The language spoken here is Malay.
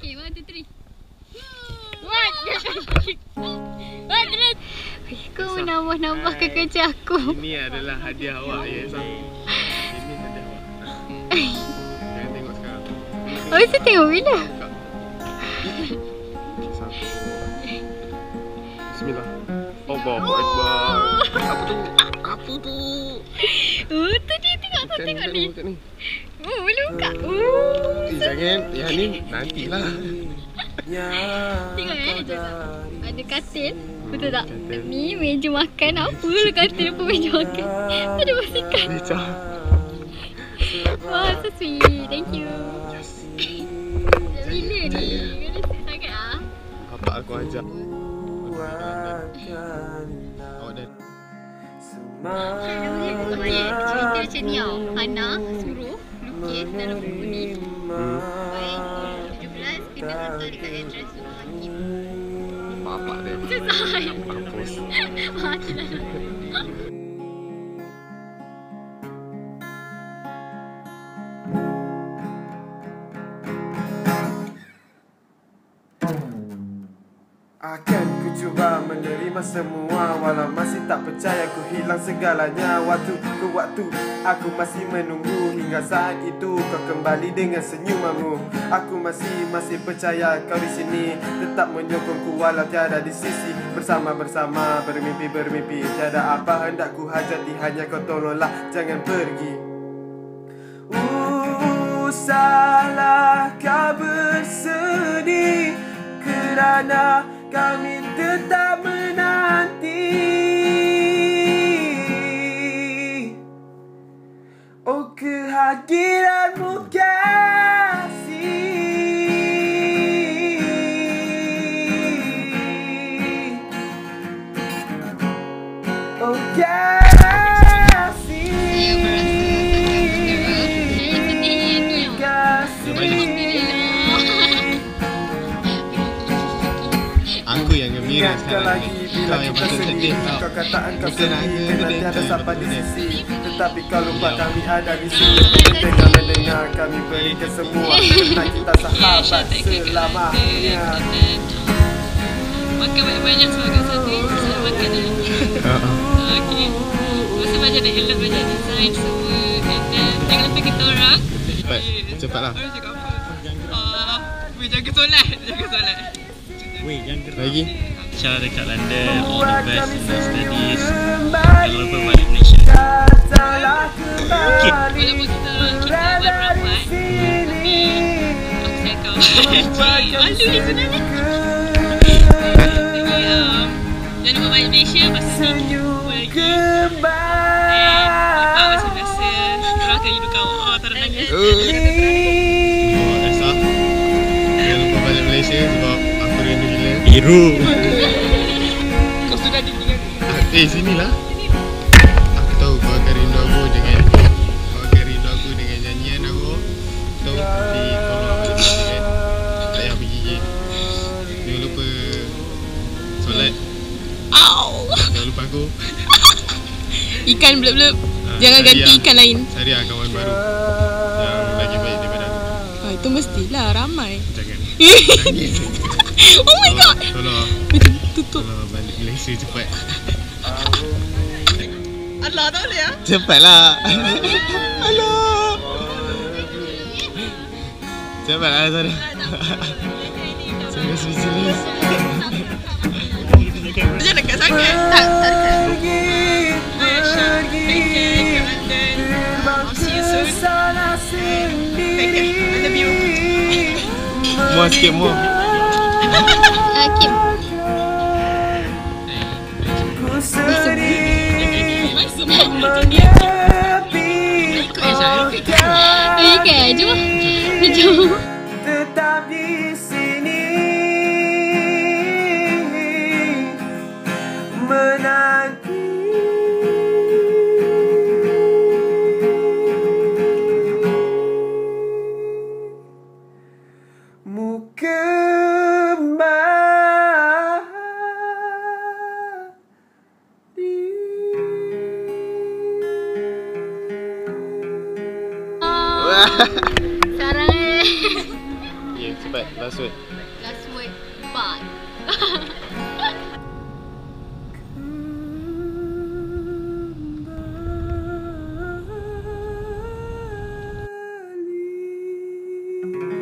Okay, 1, 2, 3. What? What? Kau menambah-nambahkan kerja aku. Ini adalah hadiah awak, ya, Sam. Ini hadiah awak. Jangan tengok sekarang. Oh, saya tengok bila? Bismillah. Allahu Akbar. Apa tu? Apa tu? Oh, tu dia tengok. Kau tengok ni. Oh, boleh buka. Jangan. Yang ni nantilah. Tengok ada katil. Betul tak? Ni meja makan. Apa lah katil apa meja makan? Ada basikal. Wah, so sweet. Thank you. Bila ni? Sangat lah. Bapak aku ajak. Cerita macam ni tau. Hana suruh lukis dalam buku ni. Baik 17 kena hantar dekat address rumah Hakim. Bapak dia. Susah. Mampus. Mati dah. Akan ku cuba menerima semua, walau masih tak percaya ku hilang segalanya. Waktu ke waktu aku masih menunggu, hingga saat itu kau kembali dengan senyumanmu. Aku masih percaya kau di sini, tetap menyokongku walau tiada di sisi. Bersama-bersama bermimpi, tiada apa hendak ku hajati, hanya kau tolonglah jangan pergi. Salahkah bersedih kerana kami tetap menanti. Oh, kehadiranmu kasih. Oh, kasih. Aku yang gembira sekarang ni. Kau yang patut sedih tau. Kau kata engkau Bukan sedih aku kerana tiada siapa di sedih. sisi, tetapi kau lupa kami ada di sini. Dengan mendengar kami berikan semua, kerana kita sahabat selamanya. Makan banyak-banyak sebagai satu. Saya makan dah. Okay. Masa belajar dah elok, belajar design semua. And then jangan lupa kita orang. Cepatlah. Baru cakap apa? Jaga solat. Jaga solat. Lagi. Syah dekat London, all the best in your studies. Jangan lupa balik Malaysia. Okay. Walaupun kita beramai, tapi aku sayang kau. Malu ni sebenarnya. Jadi jangan lupa balik Malaysia pasal ni lagi. And lepas macam biasa, orang akan hidup kau. Oh, tak ada nangis. Esah. Jangan lupa balik Malaysia sebab aku rindu gila. Biru. Kau sudah ditinggal. Sinilah. Aku tahu kau akan rindu aku dengan nyanyian aku. Tahu nanti tolong aku balik kan. Tak payah pergi je. Jangan lupa solat. Jangan lupa aku. Ikan blub-blub. Jangan ganti ikan lain. Cari kawan baru yang lagi baik daripada aku. Itu mestilah ramai. Jangan. Nangis. Oh my god. Tolong. Tutup. Tolong balik Malaysia cepat. Allah tak boleh ya? Cepatlah. Alah. Cepatlah sana. Sangat serius. Macam dekat sangat. Tak dekat. Masya. Take care. Kat London. I'll see you soon. Take care. I love you. Muat sikit muat. Kim. Ikan, jom. Tetap di sini menanti. Sarang Ya, cepat. Dah Last word. Last word, bye. Kembali